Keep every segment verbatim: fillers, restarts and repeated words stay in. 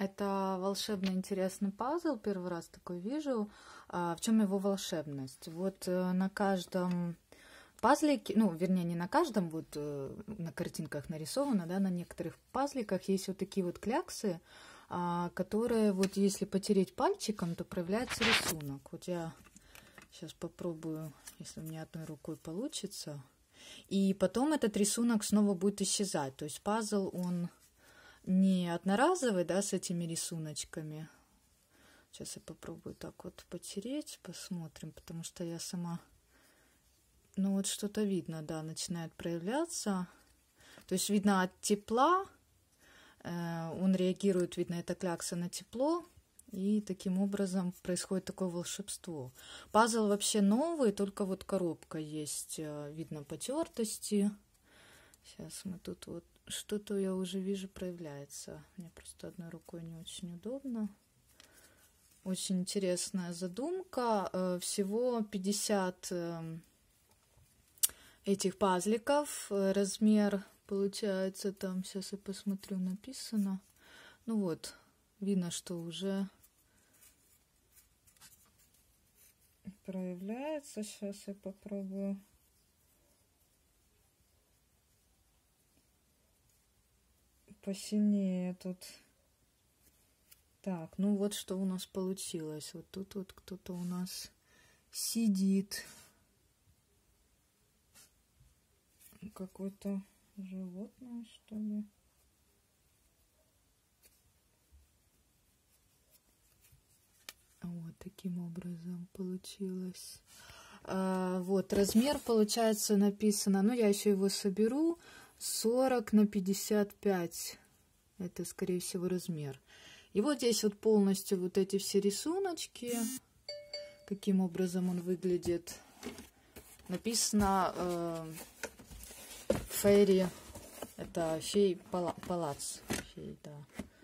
Это волшебный интересный пазл, первый раз такой вижу. А в чем его волшебность? Вот на каждом пазлике, ну, вернее, не на каждом, вот на картинках нарисовано, да, на некоторых пазликах есть вот такие вот кляксы, которые вот если потереть пальчиком, то проявляется рисунок. Вот я сейчас попробую, если у меня одной рукой получится. И потом этот рисунок снова будет исчезать. То есть пазл, он не одноразовый, да, с этими рисуночками. Сейчас я попробую так вот потереть, посмотрим, потому что я сама... Ну вот что-то видно, да, начинает проявляться. То есть видно от тепла, э, он реагирует, видно, эта клякса на тепло. И таким образом происходит такое волшебство. Пазл вообще новый, только вот коробка есть, видно потертости. Сейчас мы тут вот что-то я уже вижу проявляется. Мне просто одной рукой не очень удобно. Очень интересная задумка. Всего пятьдесят этих пазликов. Размер получается там, сейчас я посмотрю, написано. Ну вот, видно, что уже проявляется. Сейчас я попробую. Посильнее тут. Так, ну вот что у нас получилось. Вот тут вот кто-то у нас сидит. Какое-то животное, что ли. Вот таким образом получилось. А, вот размер получается написано, ну я еще его соберу, сорок на пятьдесят пять. Это скорее всего размер. И вот здесь вот полностью вот эти все рисуночки, каким образом он выглядит. Написано э, фейри, это фей палац. Фей, да.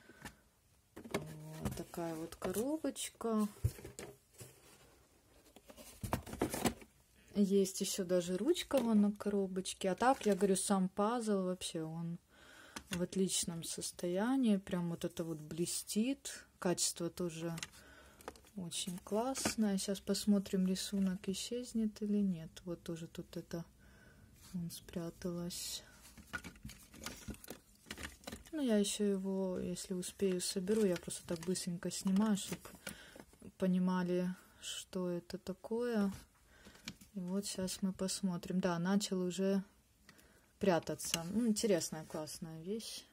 Вот такая вот коробочка. Есть еще даже ручка вон на коробочке. А так, я говорю, сам пазл вообще, он в отличном состоянии. Прям вот это вот блестит. Качество тоже очень классное. Сейчас посмотрим, рисунок исчезнет или нет. Вот тоже тут это он спряталась. Ну, я еще его, если успею, соберу. Я просто так быстренько снимаю, чтобы понимали, что это такое. И вот сейчас мы посмотрим. Да, начал уже прятаться. Ну, интересная, классная вещь.